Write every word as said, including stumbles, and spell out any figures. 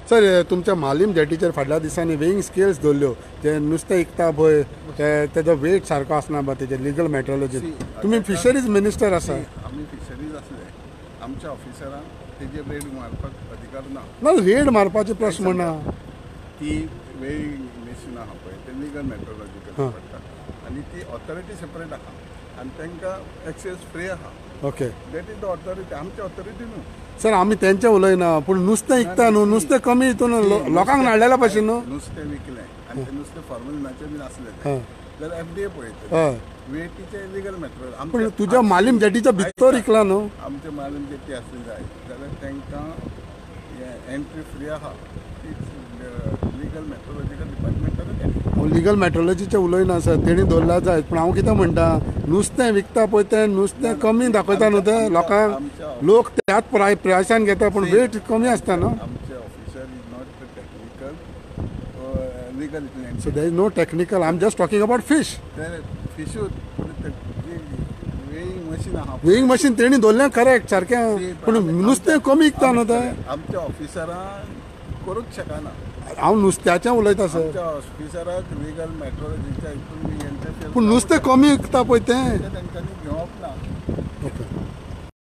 sir तुमच्या मालीम जेटीचेर फाटल्या दिसांनी वेईंग स्केल्स दवरल्यो जे नुस्तें विकता पळय तेजो वेट सारको आसना बा तेजे लिगल मेट्रोलॉजी तुम्ही फिशरीज मिनिस्टर आसा आमी फिशरीज आसले आमच्या ऑफिसरांक तेजे रेड मारपाक अधिकार ना ना रेड मारपाचे प्रश्न म्हणना ती वेईंग मशीन आहा पळय ते लिगल मेट्रोलॉजी पडटा आनी ती ऑथॉरिटी सेपरेट आहा आनी तांकां एक्सेस फ्री आहा okay that is the authority आमची ऑथॉरिटी न्हू सर आमी तेंचे उलयना पूण नुस्तें विकता न्हू नुस्तें कमी हितून लोकांक नाडलेल्या भशेन न्हू नुस्तें विकलें आनी तें नुस्तें फॉर्मलिनाचें बीन आसलें जाल्यार एफ डी ए पळयता वेटीचे इलिगल मेट्रोल पूण तुज्या मालीम जेटीच्या भितर विकला न्हू आमचे मालीम जेटी आसली जाय जाल्यार तांकां एंट्री फ्री आहा लिगल मेट्रोलॉजिकल डिपार्टमेंटान लिगल मेट्रोलॉजीचे उलयना सर तेणी दवरला जाय पूण हांव कितें म्हणटा नुस्तें विकता पळय तें नुस्तें कमी दाखयता न्हू तें लोकांक लोक त्याच प्राय प्रायसान घेता पूण वेट कमी आसता न्हू आमचे officer is not technical legal so there is no technical I am just talking about fish फिशूच वेईंग मशीन आहा वेईंग मशीन तेणी दवरलें करेक्ट सारकें पूण नुस्तें कमी विकता न्हू तें आमच्या ऑफिसरांक करूंक शकना हांव नुस्त्याचें उलयता सर आमच्या ऑफिसराक लिगल मेट्रोलॉजीच्या हितून पूण नुस्तें कमी विकता पळय तें तेंच्यांनी घेवप ना ओके